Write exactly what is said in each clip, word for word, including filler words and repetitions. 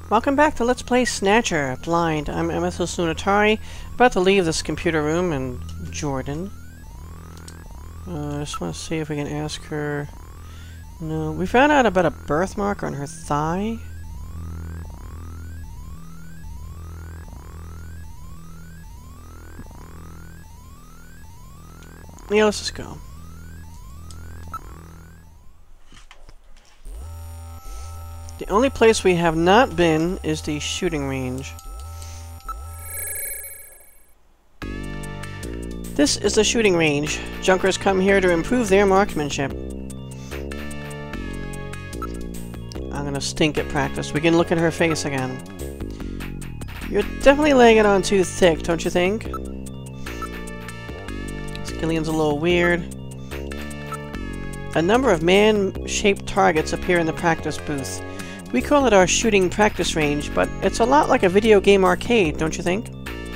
Welcome back to Let's Play Snatcher Blind. I'm M S O Sunatari, about to leave this computer room in Jordan. Uh, I just want to see if we can ask her... No, we found out about a birthmark on her thigh. Yeah, let's just go. The only place we have not been is the shooting range. This is the shooting range. Junkers come here to improve their marksmanship. I'm gonna stink at practice. We can look at her face again. You're definitely laying it on too thick, don't you think? Skillion's a little weird. A number of man-shaped targets appear in the practice booth. We call it our shooting practice range, but it's a lot like a video game arcade, don't you think?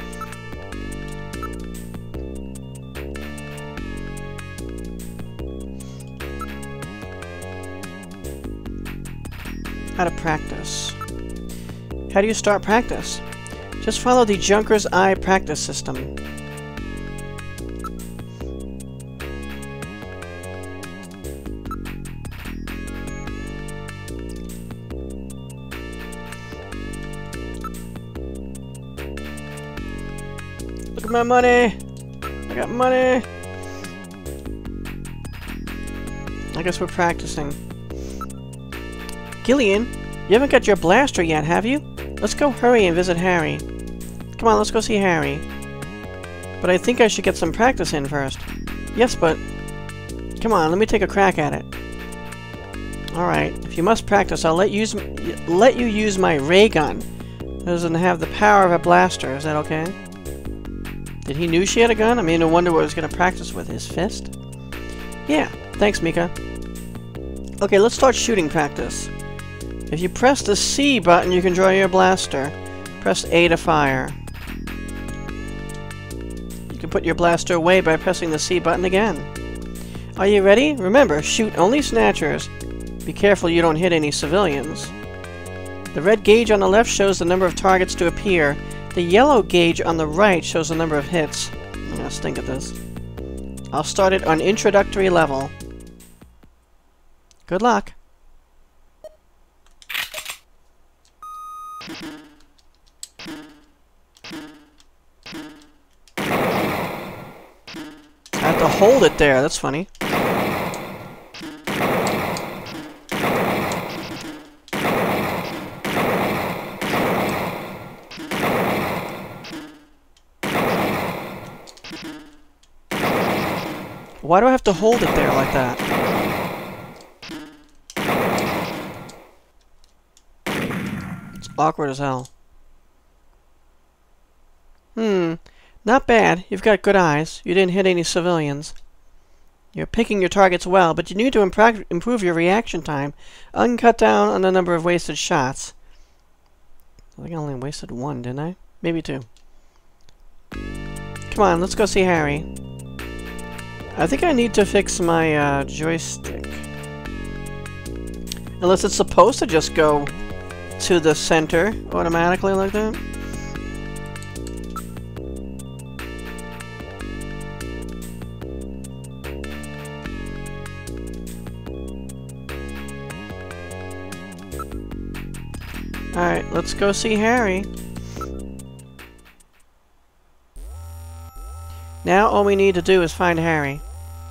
How to practice. How do you start practice? Just follow the Junker's Eye practice system. Look at my money! I got money! I guess we're practicing. Gillian, you haven't got your blaster yet, have you? Let's go hurry and visit Harry. Come on, let's go see Harry. But I think I should get some practice in first. Yes, but... Come on, let me take a crack at it. Alright, if you must practice, I'll let, use, let you use my ray gun. It doesn't have the power of a blaster, is that okay? Did he knew she had a gun? I mean, no wonder what he was going to practice with, his fist? Yeah, thanks, Mika. Okay, let's start shooting practice. If you press the C button, you can draw your blaster. Press A to fire. You can put your blaster away by pressing the C button again. Are you ready? Remember, shoot only Snatchers. Be careful you don't hit any civilians. The red gauge on the left shows the number of targets to appear. The yellow gauge on the right shows the number of hits. I'm gonna stink at this. I'll start it on introductory level. Good luck. I have to hold it there, that's funny. Why do I have to hold it there like that? It's awkward as hell. Hmm. Not bad. You've got good eyes. You didn't hit any civilians. You're picking your targets well, but you need to impro- improve your reaction time. Uncut down on the number of wasted shots. I think I only wasted one, didn't I? Maybe two. Come on, let's go see Harry. I think I need to fix my uh, joystick. Unless it's supposed to just go to the center automatically like that. Alright, let's go see Harry. Now all we need to do is find Harry.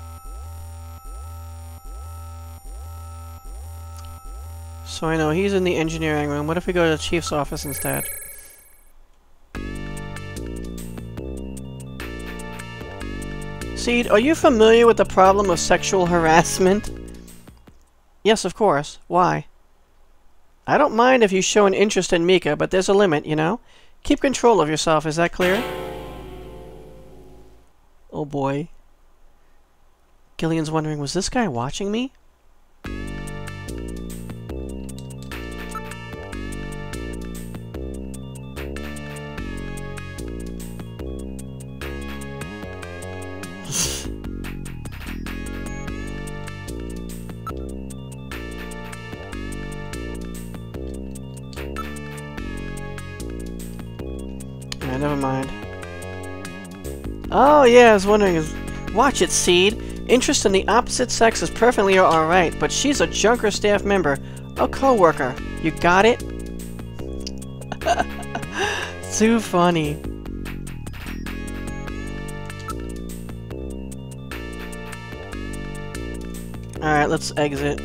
So I know he's in the engineering room. What if we go to the chief's office instead? Seed, are you familiar with the problem of sexual harassment? Yes, of course. Why? I don't mind if you show an interest in Mika, but there's a limit, you know? Keep control of yourself, is that clear? Oh boy. Gillian's wondering, was this guy watching me? never mind. Oh, yeah, I was wondering... Is... Watch it, Seed! Interest in the opposite sex is perfectly alright, but she's a Junker staff member. A co-worker. You got it? Too funny. Alright, let's exit.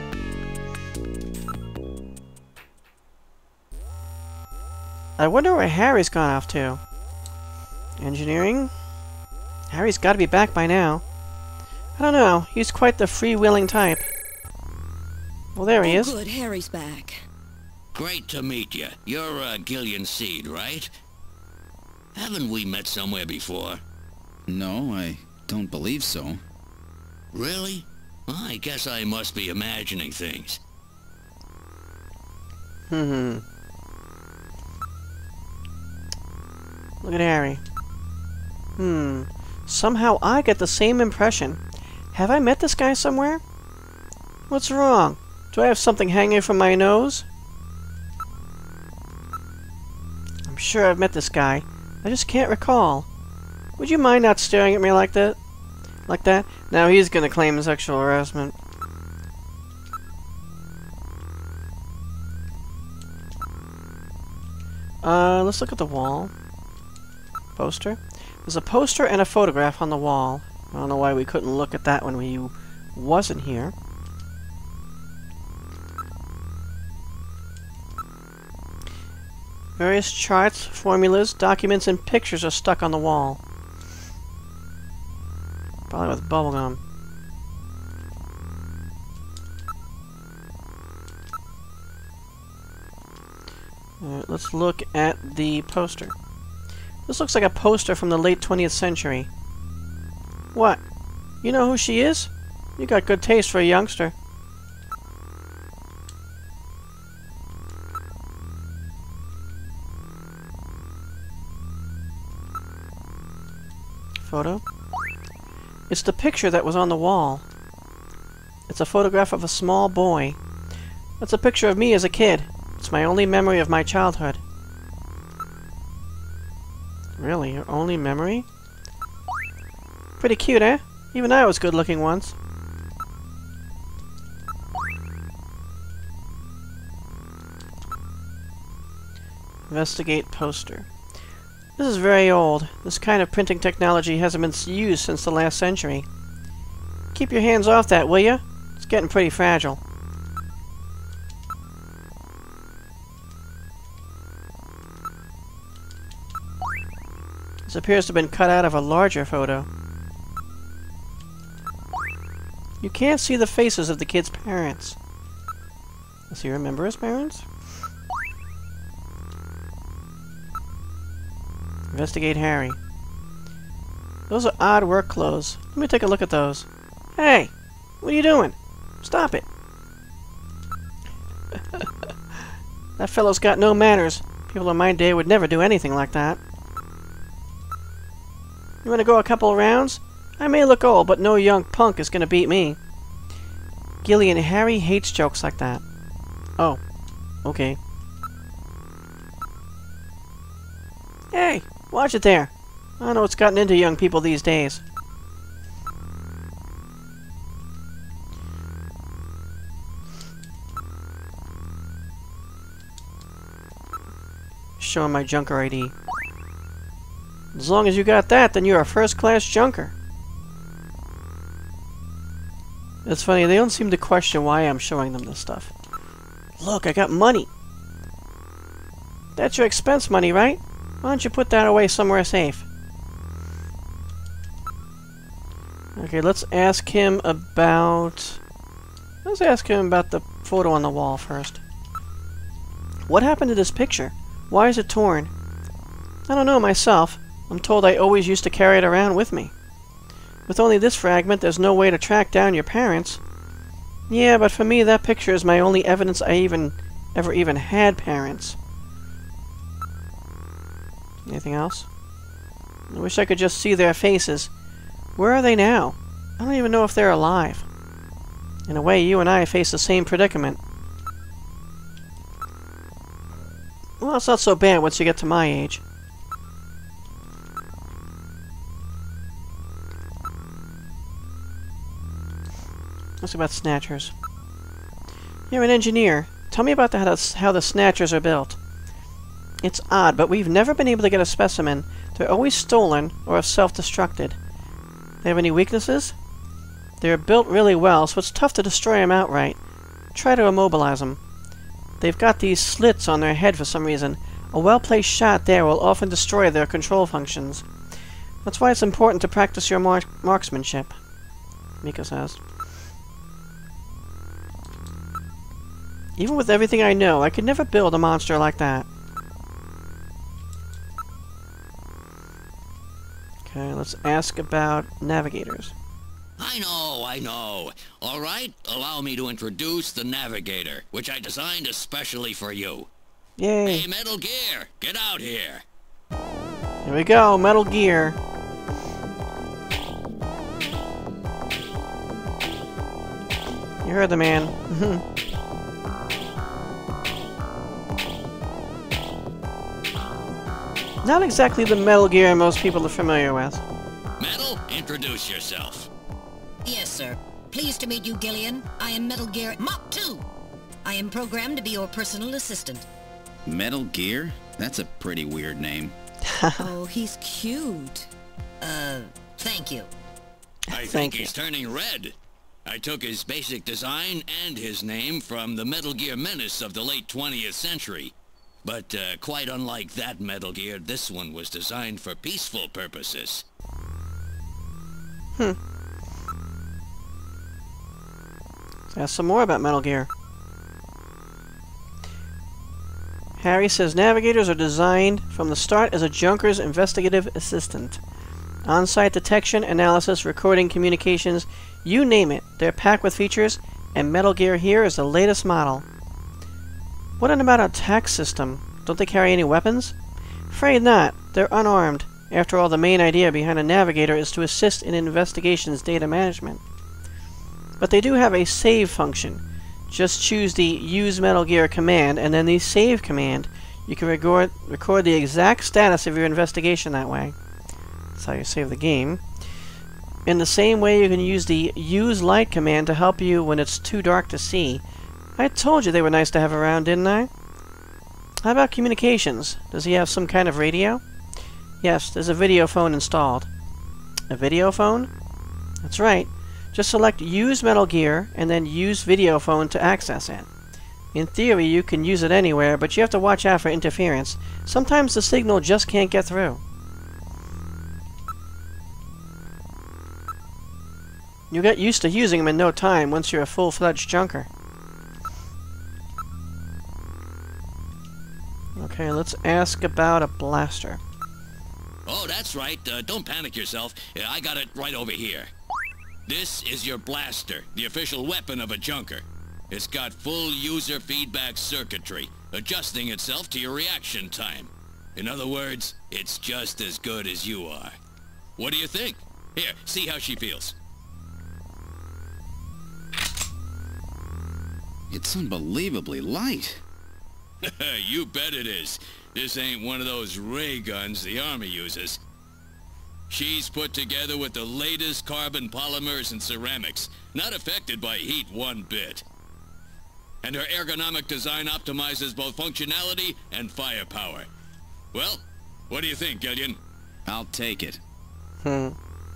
I wonder where Harry's gone off to. Engineering? Harry's got to be back by now. I don't know. He's quite the freewheeling type. Well, there he is. Oh, good. Harry's back. Great to meet you. You're uh, Gillian Seed, right? Haven't we met somewhere before? No, I don't believe so. Really? Well, I guess I must be imagining things. Hmm. Look at Harry. Hmm. Somehow I get the same impression. Have I met this guy somewhere? What's wrong? Do I have something hanging from my nose? I'm sure I've met this guy. I just can't recall. Would you mind not staring at me like that? Like that? Now he's gonna claim sexual harassment. Uh, let's look at the wall. Poster. There's a poster and a photograph on the wall. I don't know why we couldn't look at that when we wasn't here. Various charts, formulas, documents, and pictures are stuck on the wall. Probably with bubblegum. Alright, let's look at the poster. This looks like a poster from the late twentieth century. What? You know who she is? You got good taste for a youngster. Photo? It's the picture that was on the wall. It's a photograph of a small boy. That's a picture of me as a kid. It's my only memory of my childhood. Really? Your only memory? Pretty cute, eh? Even I was good looking once. Investigate poster. This is very old. This kind of printing technology hasn't been used since the last century. Keep your hands off that, will ya? It's getting pretty fragile. This appears to have been cut out of a larger photo. You can't see the faces of the kid's parents. Does he remember his parents? Investigate Harry. Those are odd work clothes. Let me take a look at those. Hey! What are you doing? Stop it! That fellow's got no manners. People in my day would never do anything like that. You want to go a couple of rounds? I may look old, but no young punk is going to beat me. Gillian, Harry hates jokes like that. Oh. Okay. Hey! Watch it there! I don't know what's gotten into young people these days. Showing my junker I D. As long as you got that, then you're a first-class junker. It's funny, they don't seem to question why I'm showing them this stuff. Look, I got money! That's your expense money, right? Why don't you put that away somewhere safe? Okay, let's ask him about... Let's ask him about the photo on the wall first. What happened to this picture? Why is it torn? I don't know myself. I'm told I always used to carry it around with me. With only this fragment, there's no way to track down your parents. Yeah, but for me, that picture is my only evidence I even ever even had parents. Anything else? I wish I could just see their faces. Where are they now? I don't even know if they're alive. In a way, you and I face the same predicament. Well, it's not so bad once you get to my age. Let's see about Snatchers. You're an engineer. Tell me about the, how, the, how the Snatchers are built. It's odd, but we've never been able to get a specimen. They're always stolen or self-destructed. They have any weaknesses? They're built really well, so it's tough to destroy them outright. Try to immobilize them. They've got these slits on their head for some reason. A well-placed shot there will often destroy their control functions. That's why it's important to practice your mar marksmanship, Mika says. Even with everything I know, I could never build a monster like that. Okay, let's ask about Navigators. I know, I know. All right, allow me to introduce the Navigator, which I designed especially for you. Yay. Hey, Metal Gear, get out here. Here we go, Metal Gear. You heard the man. Not exactly the Metal Gear most people are familiar with. Metal, introduce yourself. Yes, sir. Pleased to meet you, Gillian. I am Metal Gear Mach two. I am programmed to be your personal assistant. Metal Gear? That's a pretty weird name. Oh, he's cute. Uh, thank you. I think he's turning red. I took his basic design and his name from the Metal Gear menace of the late twentieth century. But uh, quite unlike that Metal Gear, this one was designed for peaceful purposes. Hmm. Let's ask some more about Metal Gear. Harry says Navigators are designed from the start as a junker's investigative assistant. On-site detection, analysis, recording, communications, you name it. They're packed with features, and Metal Gear here is the latest model. What about an attack system? Don't they carry any weapons? Afraid not. They're unarmed. After all, the main idea behind a Navigator is to assist in investigations data management. But they do have a save function. Just choose the Use Metal Gear command, and then the Save command. You can record, record the exact status of your investigation that way. That's how you save the game. In the same way, you can use the Use Light command to help you when it's too dark to see. I told you they were nice to have around, didn't I? How about communications? Does he have some kind of radio? Yes, there's a video phone installed. A video phone? That's right. Just select Use Metal Gear, and then use Video Phone to access it. In theory, you can use it anywhere, but you have to watch out for interference. Sometimes the signal just can't get through. You get used to using them in no time once you're a full-fledged junker. Okay, let's ask about a blaster. Oh, that's right. Uh, don't panic yourself. Yeah, I got it right over here. This is your blaster, the official weapon of a junker. It's got full user feedback circuitry, adjusting itself to your reaction time. In other words, it's just as good as you are. What do you think? Here, see how she feels. It's unbelievably light. You bet it is. This ain't one of those ray guns the Army uses. She's put together with the latest carbon polymers and ceramics, not affected by heat one bit. And her ergonomic design optimizes both functionality and firepower. Well, what do you think, Gillian? I'll take it. Hmm.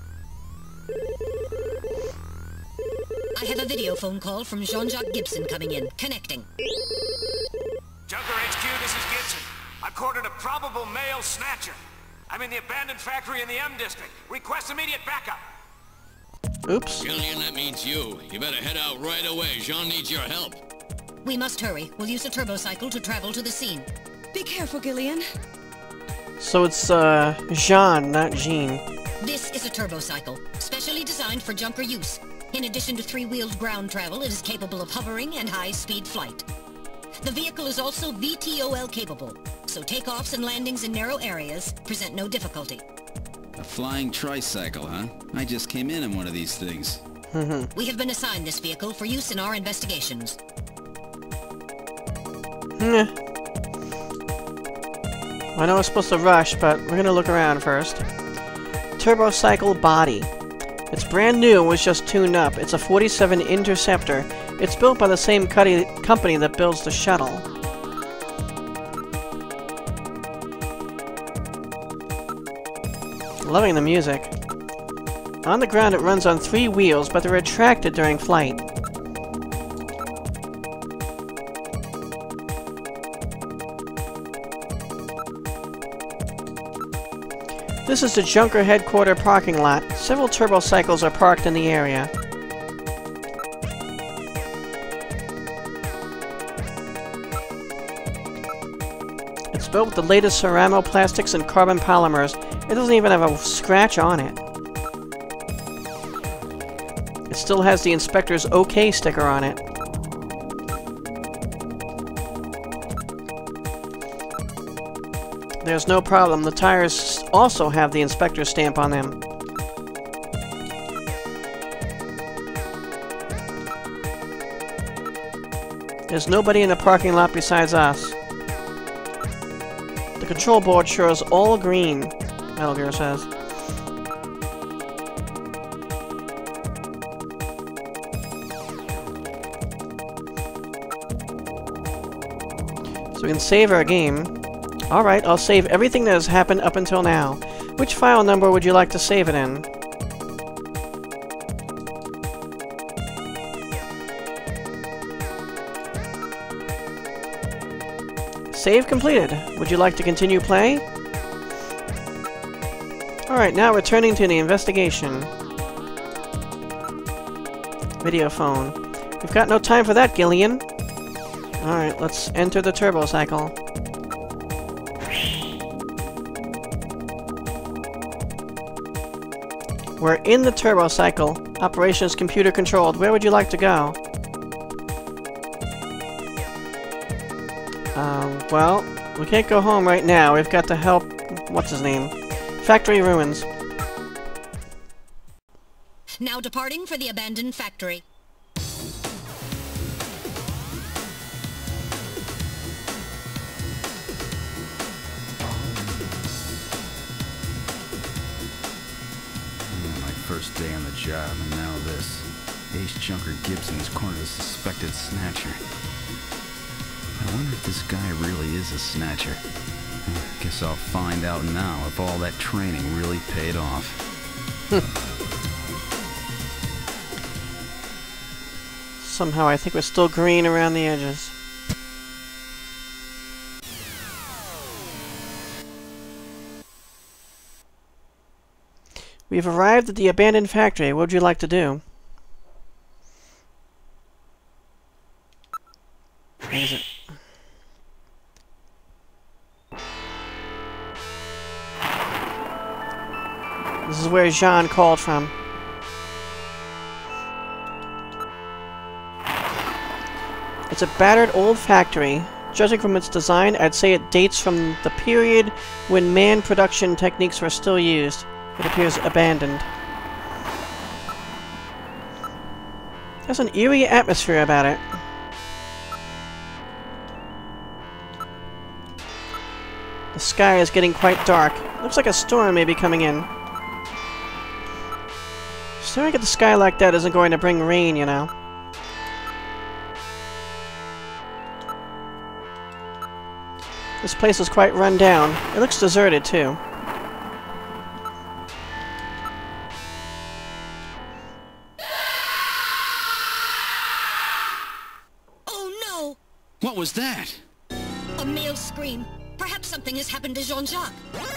I have a video phone call from Jean-Jacques Gibson coming in. Connecting. Junker H Q, this is Gibson. I've cornered a probable male Snatcher. I'm in the abandoned factory in the M District. Request immediate backup. Oops. Gillian, that means you. You better head out right away. Jean needs your help. We must hurry. We'll use a turbocycle to travel to the scene. Be careful, Gillian. So it's, uh, Jean, not Jean. This is a turbocycle, specially designed for junker use. In addition to three-wheeled ground travel, it is capable of hovering and high-speed flight. The vehicle is also V T O L capable, so takeoffs and landings in narrow areas present no difficulty. A flying tricycle, huh? I just came in on one of these things. We have been assigned this vehicle for use in our investigations. Meh. I know we're supposed to rush, but we're gonna look around first. Turbocycle body. It's brand new and was just tuned up. It's a forty-seven Interceptor. It's built by the same company that builds the shuttle. Loving the music. On the ground it runs on three wheels, but they're retracted during flight. This is the Junker headquarter parking lot. Several turbocycles are parked in the area. It's built with the latest ceramo-plastics and carbon polymers. It doesn't even have a scratch on it. It still has the inspector's OK sticker on it. There's no problem. The tires also have the inspector's stamp on them. There's nobody in the parking lot besides us. The control board shows all green, Metal Gear says. So we can save our game. Alright, I'll save everything that has happened up until now. Which file number would you like to save it in? Save completed. Would you like to continue playing? Alright, now returning to the investigation. Video phone. We've got no time for that, Gillian. Alright, let's enter the turbo cycle. We're in the turbo cycle. Operations computer controlled. Where would you like to go? Um, well, we can't go home right now. We've got to help... what's his name? Factory ruins. Now departing for the abandoned factory. First day on the job, and now this. Ace Junker Gibson has cornered a suspected Snatcher. I wonder if this guy really is a Snatcher. Guess I'll find out now if all that training really paid off. Somehow I think we're still green around the edges. We've arrived at the abandoned factory. What would you like to do? Where is it? This is where Jean called from. It's a battered old factory. Judging from its design, I'd say it dates from the period when manned production techniques were still used. It appears abandoned. There's an eerie atmosphere about it. The sky is getting quite dark. Looks like a storm may be coming in. Staring at the sky like that isn't going to bring rain, you know. This place is quite run down. It looks deserted, too. What was that? A male scream. Perhaps something has happened to Jean-Jacques.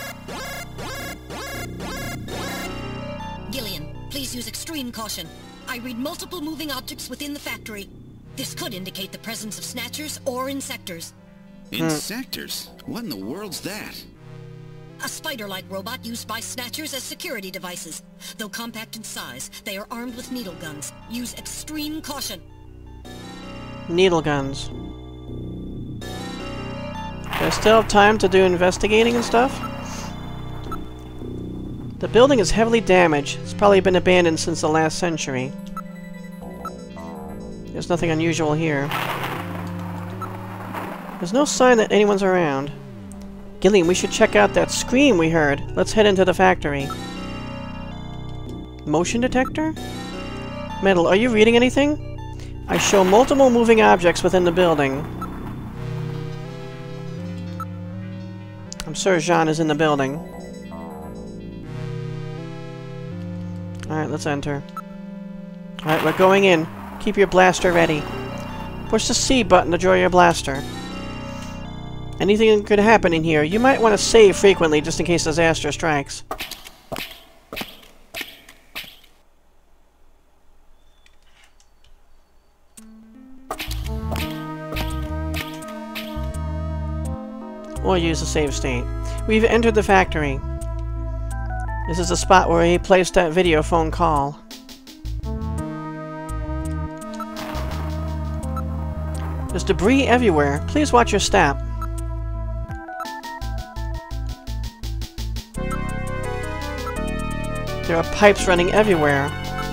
Gillian, please use extreme caution. I read multiple moving objects within the factory. This could indicate the presence of Snatchers or Insectors. Insectors? What in the world's that? A spider-like robot used by Snatchers as security devices. Though compact in size, they are armed with needle guns. Use extreme caution. Needle guns. Do I still have time to do investigating and stuff? The building is heavily damaged. It's probably been abandoned since the last century. There's nothing unusual here. There's no sign that anyone's around. Gillian, we should check out that scream we heard. Let's head into the factory. Motion detector? Metal, are you reading anything? I show multiple moving objects within the building. I'm sure Jean is in the building. Alright, let's enter. Alright, we're going in. Keep your blaster ready. Push the C button to draw your blaster. Anything could happen in here. You might want to save frequently just in case disaster strikes. Or use the save state. We've entered the factory. This is the spot where he placed that video phone call. There's debris everywhere. Please watch your step. There are pipes running everywhere.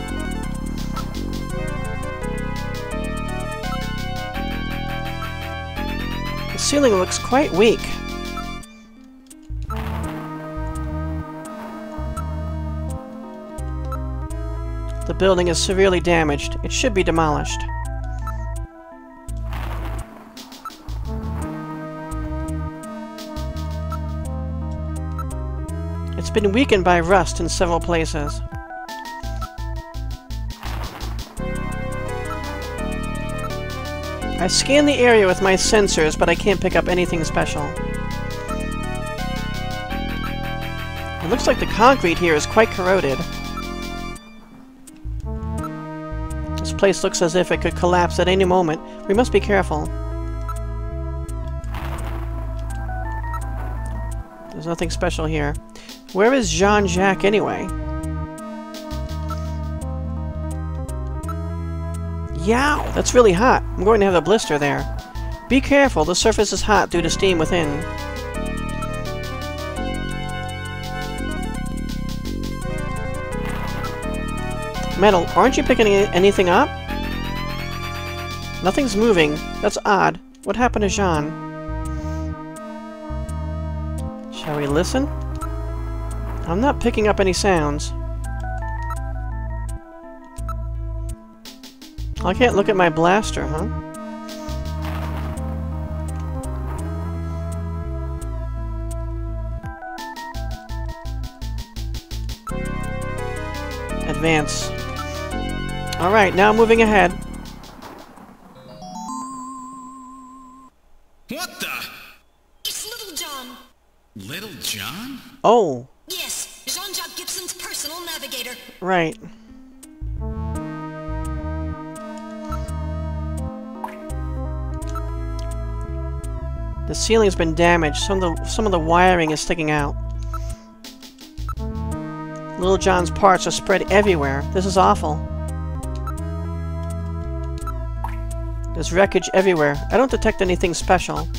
The ceiling looks quite weak. The building is severely damaged. It should be demolished. It's been weakened by rust in several places. I scanned the area with my sensors, but I can't pick up anything special. It looks like the concrete here is quite corroded. This place looks as if it could collapse at any moment. We must be careful. There's nothing special here. Where is Jean-Jacques anyway? Yow! That's really hot. I'm going to have a blister there. Be careful, the surface is hot due to steam within. Metal, aren't you picking anything up? Nothing's moving. That's odd. What happened to Jean? Shall we listen? I'm not picking up any sounds. I can't look at my blaster, huh? Advance. Alright, now moving ahead. What the? It's Little John. Little John? Oh. Yes, Jean-Jacques Gibson's personal navigator. Right. The ceiling's been damaged. Some of the some of the wiring is sticking out. Little John's parts are spread everywhere. This is awful. There's wreckage everywhere. I don't detect anything special.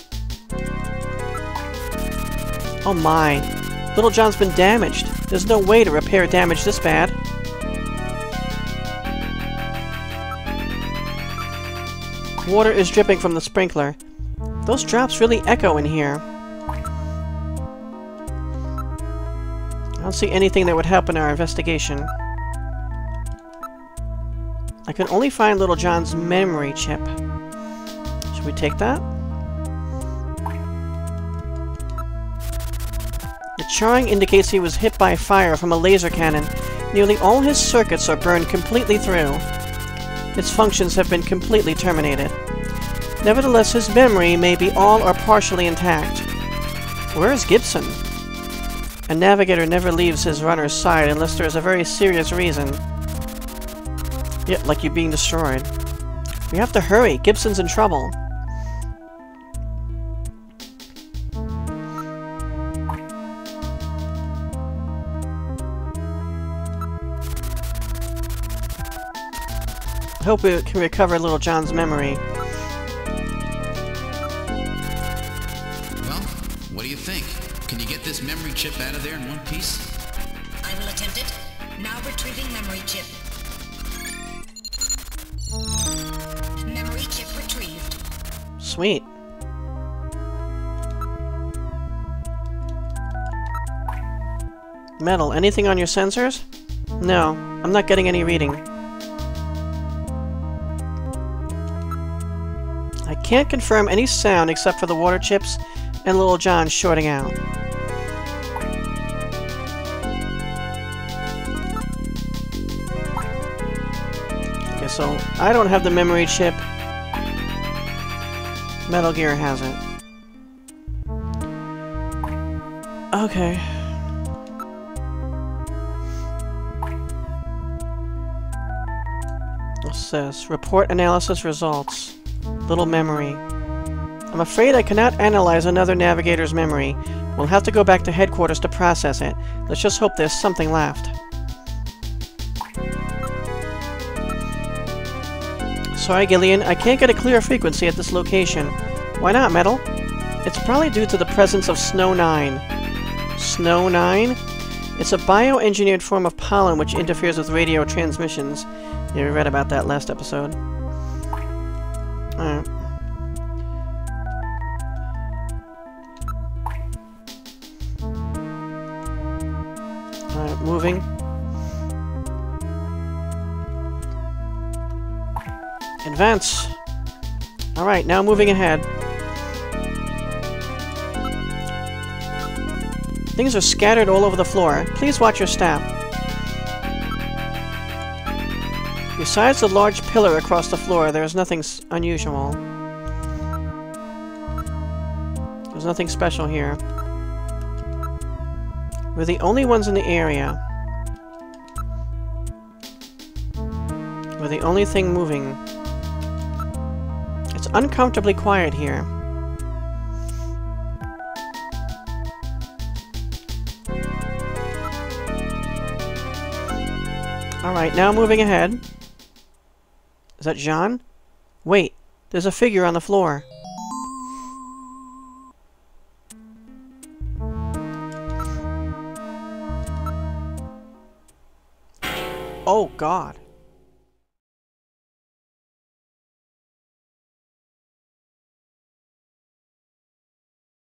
Oh my. Little John's been damaged. There's no way to repair damage this bad. Water is dripping from the sprinkler. Those drops really echo in here. I don't see anything that would help in our investigation. I can only find Little John's memory chip. Should we take that? The charring indicates he was hit by fire from a laser cannon. Nearly all his circuits are burned completely through. Its functions have been completely terminated. Nevertheless, his memory may be all or partially intact. Where is Gibson? A navigator never leaves his runner's side unless there is a very serious reason. Yeah, like you being destroyed. We have to hurry. Gibson's in trouble. I hope we can recover Little John's memory. Well, what do you think? Can you get this memory chip out of there in one piece? I will attempt it. Now retrieving memory chip. Memory chip retrieved. Sweet. Metal, anything on your sensors? No, I'm not getting any reading. I can't confirm any sound except for the water chips and Little John shorting out. Okay, so I don't have the memory chip. Metal Gear has it. Okay. What's this? Report analysis results. Little memory. I'm afraid I cannot analyze another Navigator's memory. We'll have to go back to headquarters to process it. Let's just hope there's something left. Sorry, Gillian, I can't get a clear frequency at this location. Why not, Metal? It's probably due to the presence of Snow nine. Snow nine? It's a bioengineered form of pollen which interferes with radio transmissions. Yeah, we read about that last episode. Alright. Alright, moving. Advance! Alright, now moving ahead. Things are scattered all over the floor. Please watch your step. Besides the large pillar across the floor, there is nothing s unusual. There's nothing special here. We're the only ones in the area. We're the only thing moving. It's uncomfortably quiet here. Alright, now moving ahead. Is that Jean? Wait, there's a figure on the floor. Oh, God.